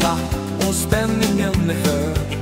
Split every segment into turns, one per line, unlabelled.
vänta och spänningen är hög.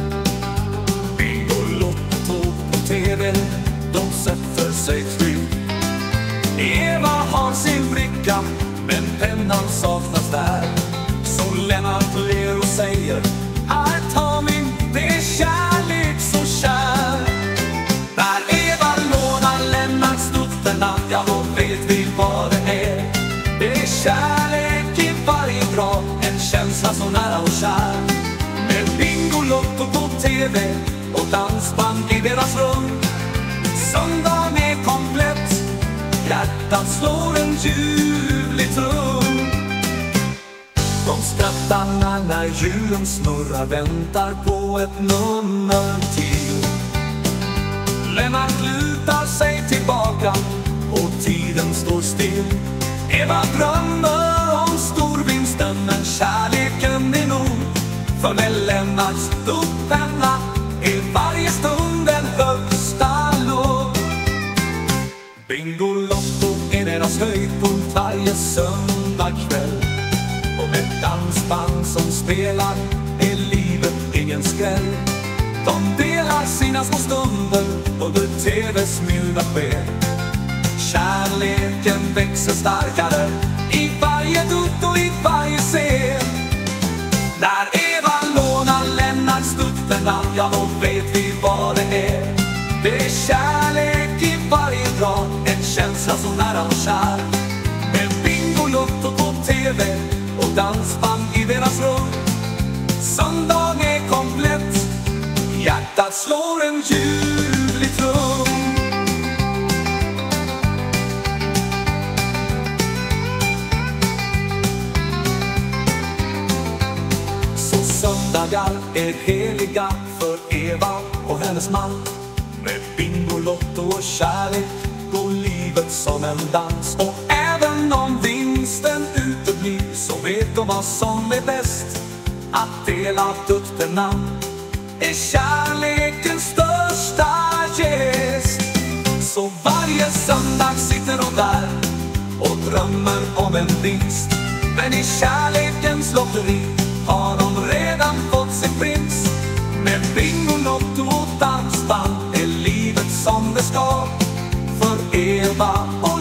Bingolotto på TV, de sätter sig fri. Eva har sin bricka, men pennan saknas där. Så Lennart ler och säger: här tar min, det är kärlek så kär. När Eva lånar Lennart snutterna, ja då vet vi vad det är. Det är kärlek i varje drag, en känsla så nära och kär. Med Bingolotto på TV och dansband i deras rum. Söndagen är komplett, hjärtat slår en ljuvlig trum. De skrattar när hjulen snurrar, väntar på ett nummer till. Lennart lutar sig tillbaka och tiden står still. Eva drömmer om storvinsten, men kärleken är nog. För med Lennarts dubbpenna är varje stund en högsta lov. Bingolotto är deras höjdpunkt varje söndagkväll. Och med dansband som spelar är livet ingen skräll. De delar sina små stunder under TV:s milda sken. Kärleken växer starkare i varje dutt och i varje scen. När Eva lånar Lennarts stutterna, ja då vet vi vad det är. Det är kärlek i varje drag, en känsla så nära och kär. Med Bingolotto på TV och dansband i deras rum. Söndagen är komplett, hjärtat slår en ljuvlig trum. Så söndagar är heliga för Eva och hennes man. Med Bingolotto och kärlek går livet som en dans. Och även om vinsten uteblir, så vet de vad som är bäst. Att dela dutterna är kärlekens största gest. Så varje söndag sitter de där och drömmer om en vinst. Men i kärlekens lotteri har de redan fått sin prins. Med Bingolotto och dansband är livet som det ska för Eva och